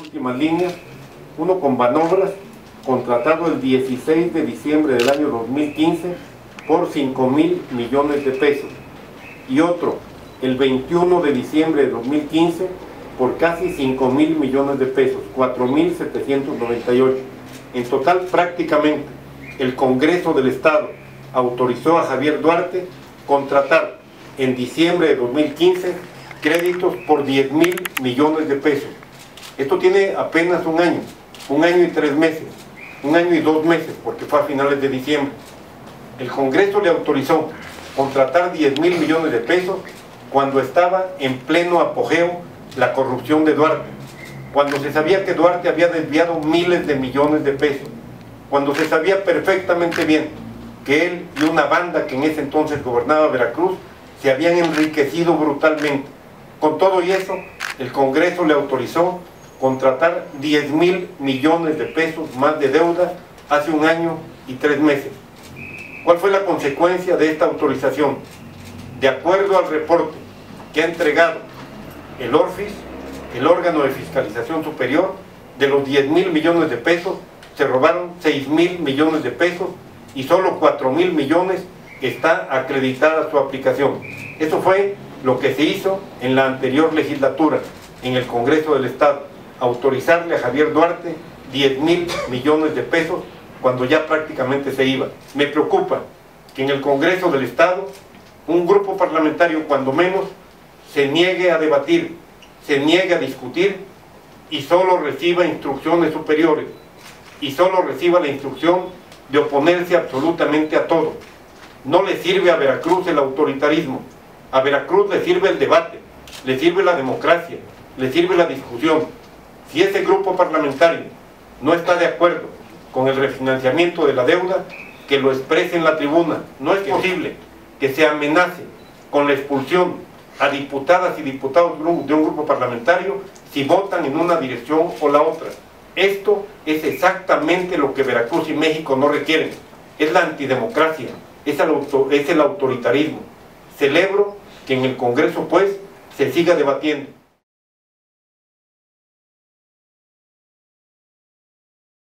últimas líneas, uno con Banobras, contratado el 16 de diciembre del año 2015 por 5.000 millones de pesos, y otro el 21 de diciembre de 2015 por casi 5.000 millones de pesos, 4.798. En total, prácticamente, el Congreso del Estado autorizó a Javier Duarte contratar en diciembre de 2015 créditos por 10.000 millones de pesos. Esto tiene apenas un año y 3 meses, un año y 2 meses, porque fue a finales de diciembre. El Congreso le autorizó contratar 10.000 millones de pesos cuando estaba en pleno apogeo la corrupción de Duarte, cuando se sabía que Duarte había desviado miles de millones de pesos, cuando se sabía perfectamente bien que él y una banda que en ese entonces gobernaba Veracruz se habían enriquecido brutalmente. Con todo y eso, el Congreso le autorizó contratar 10.000 millones de pesos más de deuda hace un año y 3 meses. ¿Cuál fue la consecuencia de esta autorización? De acuerdo al reporte que ha entregado el ORFIS, el órgano de fiscalización superior, de los 10.000 millones de pesos, se robaron 6.000 millones de pesos y solo 4.000 millones está acreditada su aplicación. Eso fue lo que se hizo en la anterior legislatura, en el Congreso del Estado, autorizarle a Javier Duarte 10.000 millones de pesos cuando ya prácticamente se iba. Me preocupa que en el Congreso del Estado un grupo parlamentario, cuando menos, se niegue a debatir, se niegue a discutir y solo reciba instrucciones superiores, y solo reciba la instrucción de oponerse absolutamente a todo. No le sirve a Veracruz el autoritarismo, a Veracruz le sirve el debate, le sirve la democracia, le sirve la discusión. Si ese grupo parlamentario no está de acuerdo con el refinanciamiento de la deuda, que lo exprese en la tribuna. No es posible que se amenace con la expulsión a diputadas y diputados de un grupo parlamentario si votan en una dirección o la otra. Esto es exactamente lo que Veracruz y México no requieren. Es la antidemocracia, es el autoritarismo. Celebro que en el Congreso, pues, se siga debatiendo.